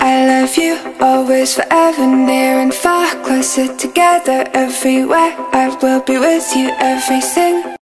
I love you, always, forever, near and far, closer together everywhere. I will be with you every single